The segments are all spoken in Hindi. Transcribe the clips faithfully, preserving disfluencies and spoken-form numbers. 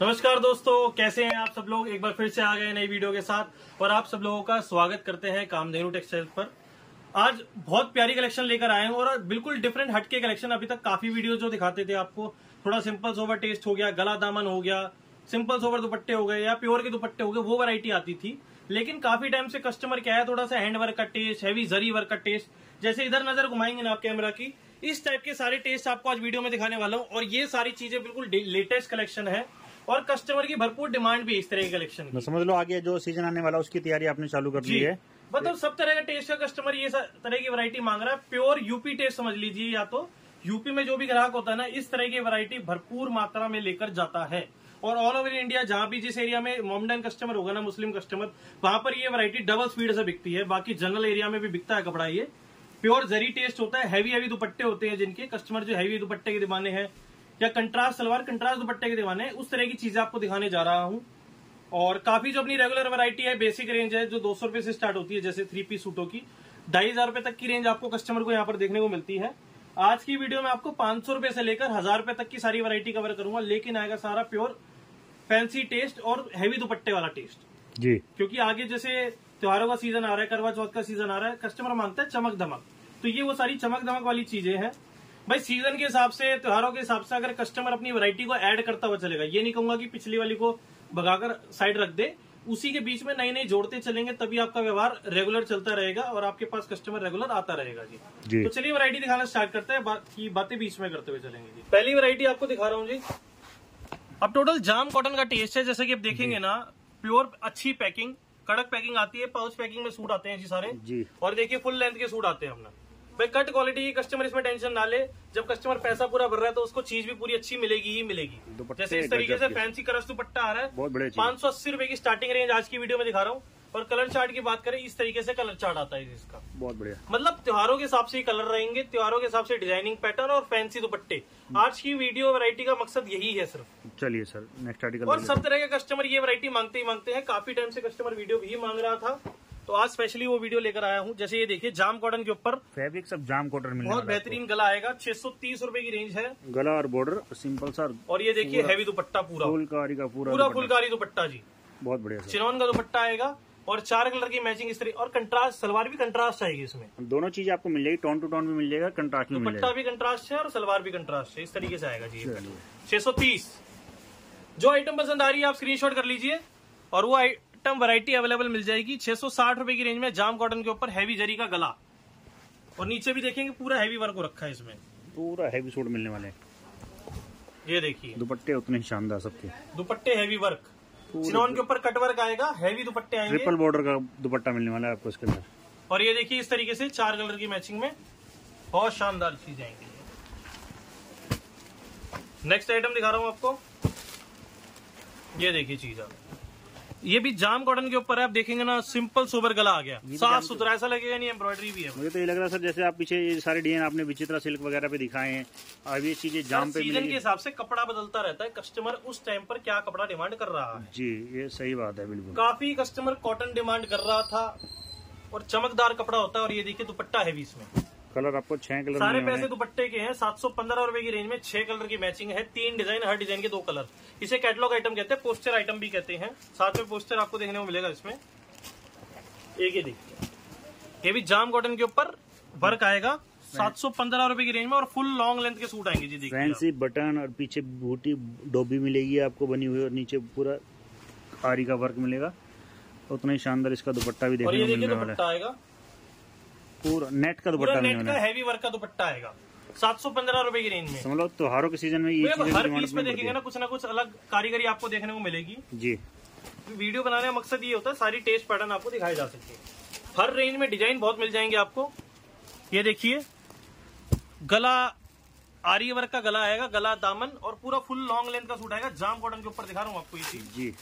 नमस्कार दोस्तों, कैसे हैं आप सब लोग। एक बार फिर से आ गए नई वीडियो के साथ और आप सब लोगों का स्वागत करते हैं कामधेनु टेक्सटाइल पर। आज बहुत प्यारी कलेक्शन लेकर आए हैं और बिल्कुल डिफरेंट हटके कलेक्शन। अभी तक काफी वीडियो जो दिखाते थे आपको, थोड़ा सिंपल सोवर टेस्ट हो गया, गला दामन हो गया, सिंपल सोवर दुपट्टे हो गए या प्योर के दुपट्टे हो गए, वो वैरायटी आती थी। लेकिन काफी टाइम से कस्टमर क्या है, थोड़ा सा हैंड वर्क का टेस्ट, हैवी जरी वर्क का टेस्ट, जैसे इधर नजर घुमाएंगे ना आप कैमरा की, इस टाइप के सारे टेस्ट आपको आज वीडियो में दिखाने वाला हूँ। और ये सारी चीजें बिल्कुल लेटेस्ट कलेक्शन है और कस्टमर की भरपूर डिमांड भी है इस तरह की कलेक्शन की। समझ लो आगे जो सीजन आने वाला उसकी तैयारी आपने चालू कर दी है। मतलब सब तरह का टेस्ट का कस्टमर ये तरह की वैरायटी मांग रहा है। प्योर यूपी टेस्ट समझ लीजिए, या तो यूपी में जो भी ग्राहक होता है ना, इस तरह की वैरायटी भरपूर मात्रा में लेकर जाता है। और ऑल ओवर इंडिया जहां भी जिस एरिया में मोमडन कस्टमर होगा ना, मुस्लिम कस्टमर, वहां पर ये वैरायटी डबल स्पीड से बिकती है। बाकी जनरल एरिया में भी बिकता है कपड़ा। ये प्योर जरी टेस्ट होता है। हैवी हैवी दुपट्टे होते हैं जिनके कस्टमर जो हैवी दुपट्टे के दीवाने हैं या कंट्रास्ट सलवार कंट्रास्ट दुपट्टे के दीवाने हैं, उस तरह की चीजें आपको दिखाने जा रहा हूं। और काफी जो अपनी रेगुलर वैरायटी है, बेसिक रेंज है जो दो सौ रुपए से स्टार्ट होती है, जैसे थ्री पीस सूटों की ढाई हजार रुपए तक की रेंज आपको कस्टमर को यहाँ पर देखने को मिलती है। आज की वीडियो में आपको पांच सौ रुपए से लेकर हजार रुपए तक की सारी वैरायटी कवर करूंगा, लेकिन आएगा सारा प्योर फैंसी टेस्ट और हैवी दुपट्टे वाला टेस्ट जी। क्योंकि आगे जैसे त्योहारों का सीजन आ रहा है, करवा चौथ का सीजन आ रहा है, कस्टमर मांगता है चमक धमक, तो ये वो सारी चमक धमक वाली चीजें हैं भाई। सीजन के हिसाब से, त्योहारों के हिसाब से अगर कस्टमर अपनी वैरायटी को ऐड करता हुआ चलेगा, ये नहीं कहूंगा कि पिछली वाली को भगाकर साइड रख दे, उसी के बीच में नई नई जोड़ते चलेंगे, तभी आपका व्यवहार रेगुलर चलता रहेगा और आपके पास कस्टमर रेगुलर आता रहेगा जी, जी। तो चलिए वैरायटी दिखाना स्टार्ट करते हैं, बाकी बातें बीच में करते हुए चलेंगे जी। पहली वैरायटी आपको दिखा रहा हूँ जी। अब टोटल जाम कॉटन का टेस्ट है, जैसे कि आप देखेंगे ना, प्योर अच्छी पैकिंग, कड़क पैकिंग आती है। पाउच पैकिंग में सूट आते हैं जी सारे जी। और देखिए फुल लेंथ के सूट आते हैं अपना भाई। कट क्वालिटी की कस्टमर इसमें टेंशन ना ले, जब कस्टमर पैसा पूरा भर रहा है तो उसको चीज भी पूरी अच्छी मिलेगी ही मिलेगी। जैसे इस तरीके से फैंसी करस दुपट्टा आ रहा है, बहुत बड़े पांच सौ अस्सी रुपए की स्टार्टिंग रेंज आज की वीडियो में दिखा रहा हूँ। और कलर चार्ट की बात करें, इस तरीके से कलर चार्ट आता है इसका, बहुत बढ़िया। मतलब त्योहारों के हिसाब से ही कलर रहेंगे, त्योहारों के हिसाब से डिजाइनिंग पैटर्न और फैंसी दुपट्टे। आज की वीडियो वैरायटी का मकसद यही है सिर्फ। चलिए सर, नेक्स्ट आर्टिकल। और सब तरह के कस्टमर ये वैरायटी मांगते ही मांगते हैं। काफी टाइम से कस्टमर वीडियो भी मांग रहा था, तो आज स्पेशली वो वीडियो लेकर आया हूँ। जैसे ये देखिए, जाम कॉटन के ऊपर फैब्रिक सब जाम कॉटन मिलने बहुत बेहतरीन गला आएगा। छह सौ तीस रूपये की रेंज है, गला और बॉर्डर सिंपल सा। और ये देखिए हैवी दुपट्टा, पूरा फुलकारी का पूरा पूरा फुलकारी दुपट्टा जी, बहुत बढ़िया। चिनॉन का दुपट्टा आएगा और चार कलर की मैचिंग इस तरह, और कंट्रास्ट सलवार भी कंट्रास्ट आएगी इसमें। दोनों चीज आपको मिल जाएगी, टोन टू टोन भी मिल जाएगा, कंट्रास्ट भी मिल जाएगा। दुपट्टा भी कंट्रास्ट है और सलवार भी कंट्रास्ट है, इस तरीके से आएगा जी। छह सौ तीस। जो आइटम पसंद आ रही है आप स्क्रीनशॉट कर लीजिए और वो आइटम वैरायटी अवेलेबल मिल जाएगी। छह सौ साठ रुपए की रेंज में जाम कॉटन के ऊपर हैवी जरी का गला, और नीचे भी देखेंगे पूरा हैवी वर्क हो रखा है इसमें, पूरा हैवी सूट मिलने वाले हैं। ये देखिए दुपट्टे उतने ही शानदार सबके, दुपट्टे हैवी वर्क, चिनॉन के ऊपर कट वर्क आएगा, हैवी दुपट्टे आएंगे, ट्रिपल बॉर्डर का दुपट्टा मिलने वाला है आपको इसके अंदर। और ये देखिए इस तरीके से चार कलर की मैचिंग में बहुत शानदार चीज आएंगी। नेक्स्ट आइटम दिखा रहा हूं आपको, ये देखिए चीज आप, ये भी जाम कॉटन के ऊपर है। आप देखेंगे ना, सिंपल सोबर गला आ गया, साफ सुथरा, ऐसा लगेगा नहीं एम्ब्रॉयडरी भी है। मुझे तो ये लग रहा है सर, जैसे आप पीछे ये सारे डिजाइन आपने विचित्रा सिल्क वगैरह पे दिखाए हैं, अब ये चीजें जाम पे सीजन के हिसाब से कपड़ा बदलता रहता है, कस्टमर उस टाइम पर क्या कपड़ा डिमांड कर रहा है जी। ये सही बात है, बिल्कुल। काफी कस्टमर कॉटन डिमांड कर रहा था और चमकदार कपड़ा होता है। और ये देखिए दुपट्टा हैवी, इसमें कलर आपको छह कलर, सारे पैसे दुपट्टे के हैं। सात सौ पंद्रह रुपए की रेंज में छह कलर की मैचिंग है, तीन डिजाइन, हर डिजाइन के दो कलर। इसे कैटलॉग आइटम कहते हैं, पोस्टर आइटम भी कहते हैं। साथ में पोस्टर आपको देखने को मिलेगा इसमें। एक ये देखिए, ये भी जाम कॉटन के ऊपर वर्क आएगा, सात सौ पंद्रह रुपए की रेंज में, और फुल लॉन्ग लेंथ के सूट आएंगे जी। देखिए फैंसी बटन और पीछे बूटी डोबी मिलेगी आपको बनी हुई, और नीचे पूरा आरी का वर्क मिलेगा। उतना ही शानदार इसका दुपट्टा भी देखने को मिलने वाला है, पूरा नेट का दुपट्टा, नेट का हैवी वर्क का दुपट्टा आएगा, सात सौ पंद्रह रुपए की रेंज में। समझ लो त्योहारों के सीजन में ये हर पीस में देखेंगे ना, कुछ ना कुछ अलग कारीगरी आपको देखने को मिलेगी जी। वीडियो बनाने का मकसद ये होता है, सारी टेस्ट पैटर्न आपको दिखाई जा सके। हर रेंज में डिजाइन बहुत मिल जाएंगे आपको। ये देखिए गला, आरी वर्क का गला आएगा, गला दामन, और पूरा फुल लॉन्ग लेंथ का सूट आएगा, जाम कॉटन के ऊपर दिखा रहा हूँ आपको ये चीज जी।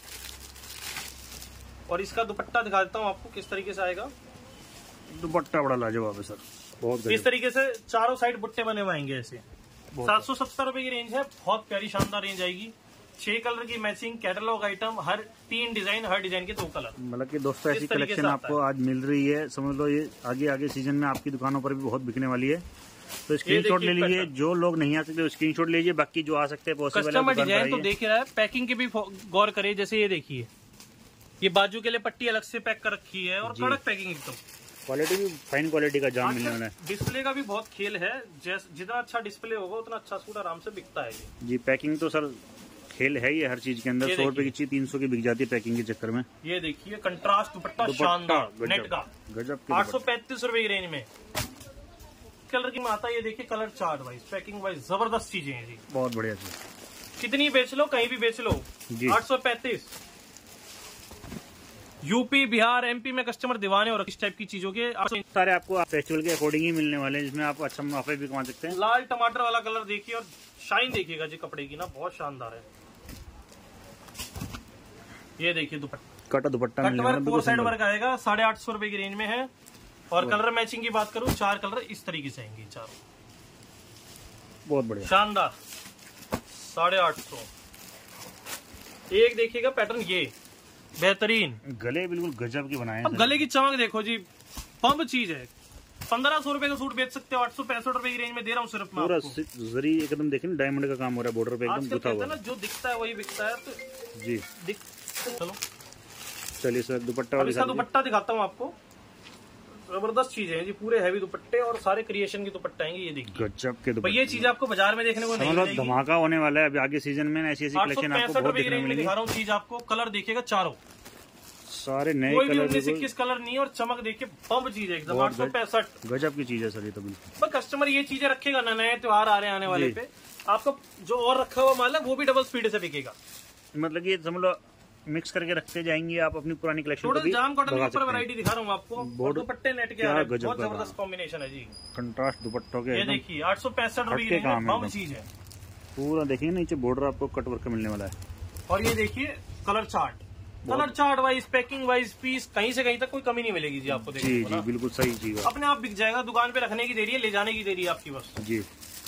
और इसका दुपट्टा दिखा देता हूँ आपको किस तरीके से आएगा। दुपट्टा बड़ा लाजवाब है सर, बहुत इस तरीके से चारों साइड बुट्टे बने हुए आएंगे ऐसे। सात सौ सत्तर रुपए की रेंज है, बहुत प्यारी शानदार रेंज आएगी। छह कलर की मैचिंग, कैटलॉग आइटम, हर तीन डिजाइन, हर डिजाइन के दो कलर। मतलब कि दोस्तों ऐसी कलेक्शन आपको आज मिल रही है, समझ लो ये आगे आगे सीजन में आपकी दुकानों पर भी बहुत बिकने वाली है। तो स्क्रीनशॉट ले लीजिए। जो लोग नहीं आ सकते स्क्रीनशॉट लीजिए, बाकी जो आ सकते हैं पॉसिबल है। कस्टमर डिजाइन तो देख रहा है, पैकिंग की भी गौर करे। जैसे ये देखिए, ये बाजू के लिए पट्टी अलग से पैक कर रखी है और कड़क पैकिंग एकदम। क्वालिटी भी फाइन क्वालिटी का जाम मिलने वाला है। डिस्प्ले का भी बहुत खेल है, जितना अच्छा डिस्प्ले होगा उतना अच्छा सूट आराम से बिकता है जी। पैकिंग तो सर खेल है ये हर चीज के अंदर। सौ रुपए की चीज तीन सौ की बिक जाती है पैकिंग के चक्कर में। ये देखिए कंट्रास्ट दुपट्टा शानदार नेट का, गजब। आठ सौ पैंतीस रुपए की रेंज में कलर की में आता है। ये देखिए colour chart wise, packing wise जबरदस्त चीजें हैं जी, बहुत बढ़िया चीज। कितनी बेच लो, कहीं भी बेच लो, आठ सौ पैंतीस। यूपी, बिहार, एमपी में कस्टमर दीवाने और इस टाइप की चीजों के सारे आपको फेस्टिवल के अकॉर्डिंग ही मिलने वाले हैं, जिसमें आप अच्छा मुनाफा भी कमा सकते हैं। लाल टमाटर वाला कलर देखिए और शाइन देखिएगा जी कपड़े की ना, बहुत शानदार है। ये देखिए दुपट्टा, कटा दुपट्टा मिलने वाला है, फोर साइड वर्क आएगा, साढ़े आठ सौ रुपए की रेंज में है। और कलर मैचिंग की बात करूं, चार कलर इस तरीके से आएंगे चारों, बहुत बढ़िया शानदार, साढ़े आठ सौ। एक देखिएगा पैटर्न, ये बेहतरीन गले बिल्कुल गजब के बनाए। अब गले की चमक देखो जी, पंप चीज है। पंद्रह सौ रुपए का सूट बेच सकते हो, आठ सौ पैंसठ रुपए की रेंज में दे रहा हूँ सिर्फ। पूरा जरी एकदम देखें ना, डायमंड का काम हो रहा है बॉर्डर पे, एकदम गुथा हुआ है। जो दिखता है वही बिकता है तो जी। दिख... चलो चलिए सर दुपट्टा, इसका दुपट्टा दिखाता हूँ आपको। जबरदस्त चीज है जी, पूरे हैवी दुपट्टे और सारे क्रिएशन के दुपट्टे आएंगे। ये देखिए गजब के दुपट्टे। ये चीज आपको बाजार में देखने को नहीं मिलेगी। धमाका होने वाला है अभी आगे सीजन में, ऐसी ऐसी कलेक्शन आपको बहुत देखने मिलेगी। दिखा रहा हूँ चीज आपको, कलर देखिएगा चारों, सारे नए कोई कलर, भी उन्नीस इक्कीस कलर नहीं है और चमक देखिए पंप चीज है एकदम। आठ सौ पैंसठ गजब की चीज है सर ये तो बिल्कुल। पर कस्टमर ये चीजें रखेगा ना, नए त्योहार आ रहे हैं आने वाले पे, आपको जो और रखा हुआ माल है वो भी डबल स्पीड से बिकेगा। मतलब ये समझ लो मिक्स करके रखते जाएंगे आप अपनी पुरानी कलेक्शन को भी। जाम कॉटन के ऊपर वैरायटी दिखा रहा हूँ आपको, दुपट्टे नेट के आ रहे हैं, बहुत जबरदस्त कॉम्बिनेशन है जी। कंट्रास्ट दुपट्टों के, ये देखिए आठ सौ पैंसठ रुपए की चीज है। पूरा देखिए नीचे बॉर्डर आपको कट वर्क मिलने वाला है। और ये देखिए colour chart, colour chart wise, packing wise, piece कहीं से कहीं तक कोई कमी नहीं मिलेगी जी आपको। देखिए जी जी बिल्कुल सही चीज, अपने आप बिक जाएगा। दुकान पे रखने की देरी है, ले जाने की देरी है आपकी बस जी।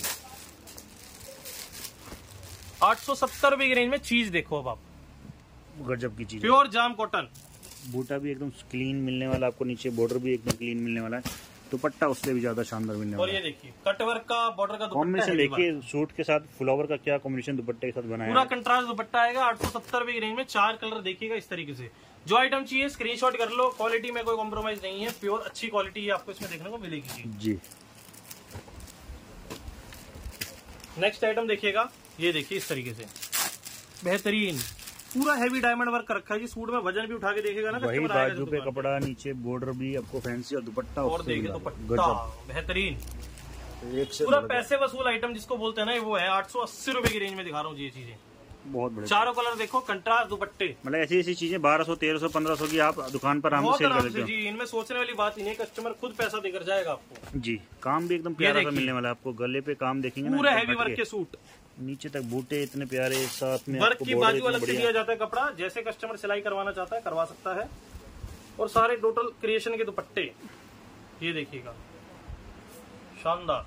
आठ सौ सत्तर रुपए की रेंज में चीज देखो अब आप, गजब की चीज, प्योर जाम कॉटन। बूटा भी एकदम क्लीन मिलने वाला आपको, नीचे बॉर्डर भी एकदम क्लीन मिलने वाला है, दुपट्टा उससे भी ज्यादा शानदार मिलने वाला है। और ये देखिए कटवर्क का बॉर्डर का कॉम्बिनेशन देखिए, सूट के साथ फ्लावर का क्या कॉम्बिनेशन दुपट्टे के साथ बनाया है। पूरा कंट्रास्ट दुपट्टा आएगा, आठ सौ सत्तर रुपए की रेंज में, चार कलर देखिएगा इस तरीके से। जो आइटम चाहिए स्क्रीनशॉट कर लो, क्वालिटी में कोई कॉम्प्रोमाइज नहीं है, प्योर अच्छी क्वालिटी आपको इसमें देखने को मिलेगी जी। नेक्स्ट आइटम देखिएगा, ये देखिए इस तरीके से बेहतरीन, पूरा हैवी डायमंड वर्क कर रखा है जी। सूट में वजन भी उठा के देखेगा ना, वही बाजू पे कपड़ा, नीचे बॉर्डर भी आपको फैंसी और दुपट्टा और देखिए दुपट्टा बेहतरीन, पूरा पैसे वसूल आइटम जिसको बोलते हैं ना, वो है। आठ सौ अस्सी रुपए की रेंज में दिखा रहा हूँ ये चीजें, बहुत बढ़िया। चारों कलर देखो, कंट्रास्ट दुपट्टे, मतलब ऐसी ऐसी चीजें बारह सौ तेरह सौ पंद्रह सौ की आप दुकान पर आराम से सेल कर सकते हो जी। इनमें सोचने वाली बात ही नहीं, कस्टमर खुद पैसा देकर जाएगा आपको जी। काम भी एकदम प्यारा सा मिलने वाला है आपको, गले पे काम देखेंगे पूरा हैवी वर्क के सूट, नीचे तक बूटे इतने प्यारे, साथ में वर्क की बाजू अलग से दिया जाता है कपड़ा, जैसे कस्टमर सिलाई करवाना चाहता है करवा सकता है। और सारे टोटल क्रिएशन के दुपट्टे ये देखिएगा, शानदार,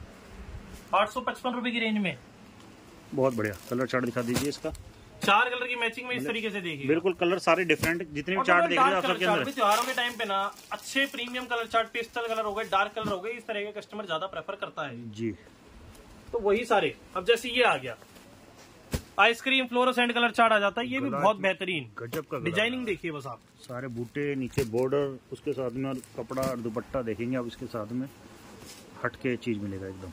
आठ सौ पचपन रुपए की रेंज में, बहुत बढ़िया। कलर चार्ट दिखा दीजिए इसका, चार कलर की मैचिंग में इस तरीके से देखिए, बिल्कुल कलर सारे डिफरेंट, जितने भी चार्ट देख रहे हैं सबके अंदर। त्योहारों के टाइम पे ना अच्छे premium colour chart, pastel colour हो गए, डार्क कलर हो गए, इस तरह के कस्टमर ज्यादा प्रेफर करता है जी। तो वही सारे, अब जैसे ये आ गया आइसक्रीम फ्लोरोसेंट कलर चार्ट आ जाता है, ये भी बहुत बेहतरीन, गजब का डिजाइनिंग देखिए बस आप, सारे बूटे, नीचे बॉर्डर, उसके साथ में और कपड़ा और दुपट्टा देखेंगे आप, इसके साथ में हटके चीज मिलेगा एकदम।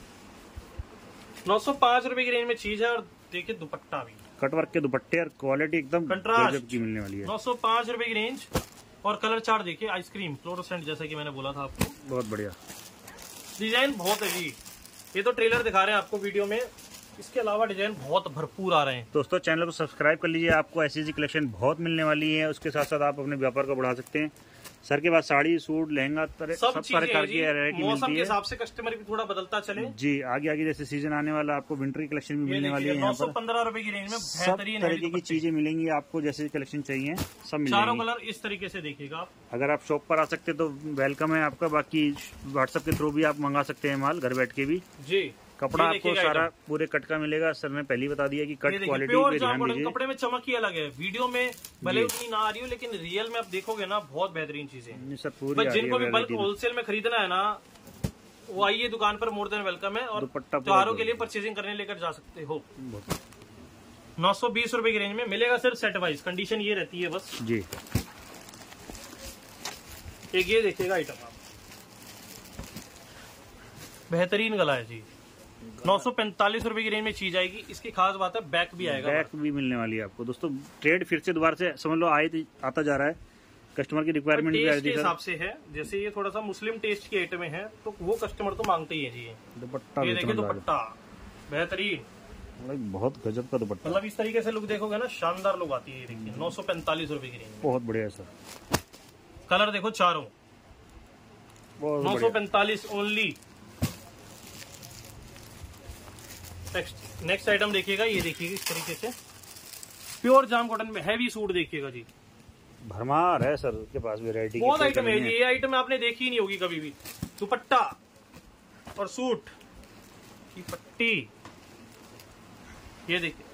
नौ सौ पांच रुपए की रेंज में चीज है। और देखिए दुपट्टा भी कटवर्क के दुपट्टे और क्वालिटी एकदम गजब की मिलने वाली है। नौ सौ पांच रुपए की रेंज और कलर चार्ट देखिए, आइसक्रीम फ्लोरोसेंट जैसा कि मैंने बोला था आपको, बहुत बढ़िया डिजाइन बहुत है जी। ये तो ट्रेलर दिखा रहे हैं आपको वीडियो में, इसके अलावा डिजाइन बहुत भरपूर आ रहे हैं। दोस्तों चैनल को सब्सक्राइब कर लीजिए, आपको ऐसी ऐसी कलेक्शन बहुत मिलने वाली है। उसके साथ साथ आप अपने व्यापार को बढ़ा सकते हैं। सर के पास साड़ी, सूट, लहंगा, सब, सब प्रकार की वैरायटी मौसम के हिसाब से कस्टमर भी थोड़ा बदलता चले जी। आगे आगे जैसे सीजन आने वाला, आपको विंटर की कलेक्शन भी मिलने वाली है। नौ सौ पंद्रह रुपए की रेंज में सब तरीके की चीजें मिलेंगी आपको, जैसे कलेक्शन चाहिए सब मिलेंगी। चारों कलर इस तरीके से देखिएगा आप। अगर आप शॉप पर आ सकते तो वेलकम है आपका, बाकी व्हाट्सएप के थ्रू भी आप मंगा सकते हैं माल घर बैठ के भी जी। कपड़ा आपको सारा पूरे कट का मिलेगा। सर ने पहले बता दिया कि कट क्वालिटी पे ध्यान दीजिए। कपड़े में चमक ही अलग है, वीडियो में भले उतनी ना आ रही हो, लेकिन रियल में आप देखोगे ना बहुत बेहतरीन चीजें। सर पूरी जिनको भी बल्क होलसेल में खरीदना है ना, वो आइए दुकान पर, मोर देन वेलकम है। और त्योहारों के लिए परचेजिंग करने लेकर जा सकते हो। नौ सौ बीस रूपये की रेंज में मिलेगा सर, सेट वाइज कंडीशन ये रहती है बस जी। एक ये देखिएगा आइटम आप, बेहतरीन गला है जी। नौ सौ पैंतालीस रूपये की रेंज में चीज आएगी। इसकी खास बात है बैक भी आएगा, बैक भी मिलने वाली है आपको दोस्तों। ट्रेड फिर से दोबारा से समझ लो आए आता जा रहा है, कस्टमर की रिक्वायरमेंट भी टेस्ट के हिसाब से है। जैसे ये थोड़ा सा मुस्लिम टेस्ट की आइटम है तो वो कस्टमर तो मांगते ही है जी। दुपट्टा ये देखिए, दुपट्टा बेहतरीन, बहुत गजब का दुपट्टा। मतलब इस तरीके से लुक देखोगे ना, शानदार लुक आती है। ये देखिए नौ सौ पैंतालीस रूपये की रेंज, बहुत बढ़िया सर। कलर देखो चारों, नौ सौ पैंतालीस ओनली। नेक्स्ट नेक्स्ट आइटम देखिएगा, ये देखिएगा इस तरीके से प्योर जाम कॉटन में हैवी सूट देखिएगा जी। भरमार है सर के पास वैरायटी, बहुत आइटम है जी। ये आइटम आपने देखी ही नहीं होगी कभी भी। दुपट्टा और सूट की पट्टी, ये देखिए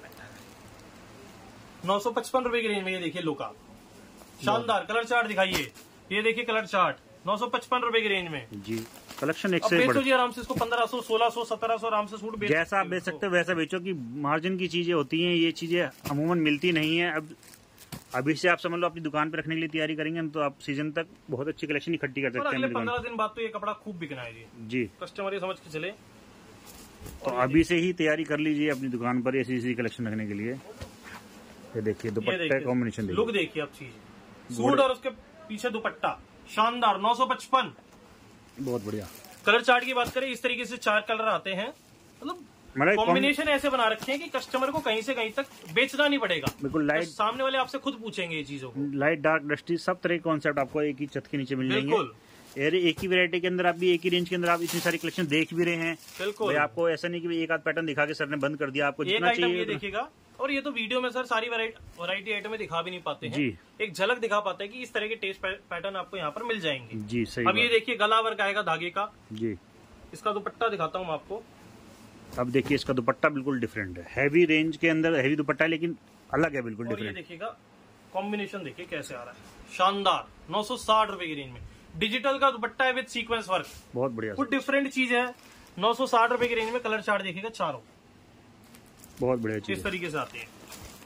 नौ सौ पचपन रुपए की रेंज में। ये देखिए लुक आप, शानदार। कलर चार्ट दिखाइए, ये देखिए कलर चार्ट, नौ सौ पचपन रुपए की रेंज में जी। कलेक्शन एक से बेचो जी आराम से इसको, पंद्रह सौ सोलह सौ सत्रह सौ आराम से सूट बेच, जैसा आप बेच सकते हो वैसा बेचो। कि मार्जिन की चीजें होती हैं, ये चीजें अमूमन मिलती नहीं है। अब अभी से आप समझ लो अपनी दुकान पे रखने के लिए तैयारी करेंगे तो आप सीजन तक बहुत अच्छी कलेक्शन इकट्ठी कर सकते हैं। अगले पंद्रह दिन बाद तो ये कपड़ा खूब बिकना है जी। जी, कस्टमर ये समझ के चले। तो अभी से ही तैयारी कर लीजिए अपनी दुकान पर ऐसी ऐसी कलेक्शन रखने के लिए। ये देखिए दुपट्टे कॉम्बिनेशन, लुक देखिए आप चीज, सूट और उसके पीछे दुपट्टा शानदार। नौ सौ पचपन, बहुत बढ़िया। कलर चार्ट की बात करें, इस तरीके से चार कलर आते हैं। मतलब कॉम्बिनेशन ऐसे बना रखे हैं कि कस्टमर को कहीं से कहीं तक बेचना नहीं पड़ेगा। बिल्कुल लाइट, सामने वाले आपसे खुद पूछेंगे ये चीजों को। लाइट डार्क डस्टी सब तरह के कॉन्सेप्ट आपको एक ही छत के नीचे मिल जाएंगे। यार एक ही वैरायटी के अंदर आप भी एक ही रेंज के अंदर आप इतनी सारी कलेक्शन देख भी रहे हैं। बिल्कुल, आपको ऐसा नहीं कि एक आध पैटर्न दिखा के सर ने बंद कर दिया। आपको जितना चाहिए ये देखिएगा। और ये तो वीडियो में सर सारी वैरायटी आइटम में दिखा भी नहीं पाते हैं जी। एक झलक दिखा पाते हैं कि इस तरह के टेस्ट पैटर्न आपको यहाँ पर मिल जाएंगे जी। सही। अब ये देखिए गला वर्क आएगा धागे का जी। इसका दुपट्टा दिखाता हूँ आपको। अब देखिए इसका दुपट्टा बिल्कुल डिफरेंट है, हैवी रेंज के अंदर हैवी दुपट्टा है लेकिन अलग है बिल्कुल डिफरेंट। ये देखिएगा कॉम्बिनेशन देखिए कैसे आ रहा है, शानदार। नौ सौ साठ रुपए की रेंज में डिजिटल का दुपट्टा है विद सीक्वेंस वर्क, बहुत बढ़िया, कुछ डिफरेंट चीज है। नौ सौ साठ रुपए की रेंज में कलर चार्ट देखिएगा चारों, बहुत बढ़िया चीज इस तरीके से आते हैं।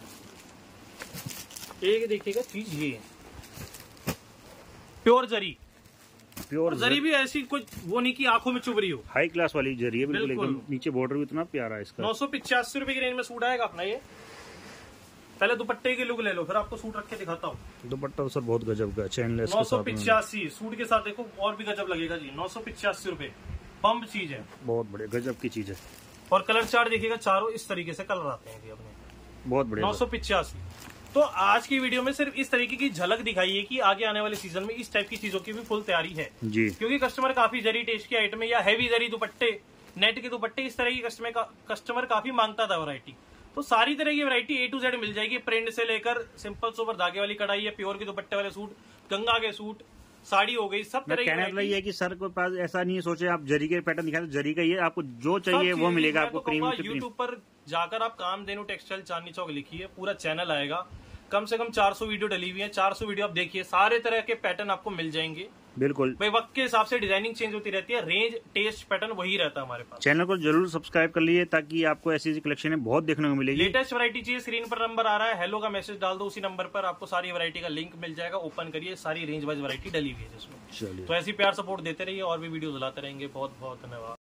एक देखिएगा चीज ये है प्योर जरी, प्योर जरी भी ऐसी कुछ वो नहीं कि आंखों में चुभ रही हो, हाई क्लास वाली जरी है बिल्कुल, एकदम नीचे बॉर्डर भी इतना प्यारा है इसका। नौ सौ पिचासी रुपए की रेंज में सूट आएगा अपना ये। पहले दुपट्टे की लुक ले लो फिर आपको सूट रख के दिखाता हूँ। दुपट्टा तो सर बहुत गजब का चैनलेस, नौ सौ पिचासी सूट के साथ देखो और भी गजब लगेगा जी। नौ सौ पिचासी रुपए पंप चीज है, बहुत बढ़िया गजब की चीज है। और कलर चार्ट देखिएगा चारों इस तरीके से कलर आते हैं अपने, बहुत बढ़िया। नौ सौ पिचासी। तो आज की वीडियो में सिर्फ इस तरीके की झलक दिखाई है कि आगे आने वाले सीजन में इस टाइप की चीजों की भी फुल तैयारी है जी, क्योंकि कस्टमर काफी जरी टेस्ट की आइटम या हैवी जरी दुपट्टे, नेट के दुपट्टे, इस तरह की कस्टमर का कस्टमर काफी मांगता था वैरायटी। तो सारी तरह की वैरायटी ए टू जेड मिल जाएगी, प्रिंट से लेकर सिंपल सोबर धागे वाली कढ़ाई है, प्योर के दुपट्टे वाले सूट, गंगा के सूट, साड़ी हो गई, सब तरह की। कहने वाला ये है कि सर को पास ऐसा नहीं सोचे आप जरी के पैटर्न दिखाए तो जरी का ये आपको जो चाहिए वो मिलेगा आपको। क्रीम यूट्यूब पर जाकर आप कामधेनु टेक्सटाइल चांदनी चौक लिखिए, पूरा चैनल आएगा, कम से कम चार सौ वीडियो डली हुई है, चार सौ वीडियो आप देखिए, सारे तरह के पैटर्न आपको मिल जाएंगे। बिल्कुल भाई वक्त के हिसाब से डिजाइनिंग चेंज होती रहती है, रेंज टेस्ट पैटर्न वही रहता है हमारे पास। चैनल को जरूर सब्सक्राइब कर लीजिए ताकि आपको ऐसी ऐसी कलेक्शन बहुत देखने को मिलेगी। लेटेस्ट वैरायटी चाहिए, स्क्रीन पर नंबर आ रहा है, हेलो का मैसेज डाल दो, उसी नंबर पर आपको सारी वैरायटी का लिंक मिल जाएगा, ओपन करिए, सारी रेंज वाइज वैरायटी डली हुई है जिसमें। तो ऐसी प्यार सपोर्ट देते रहिए और भी वीडियो लाते रहेंगे। बहुत बहुत धन्यवाद।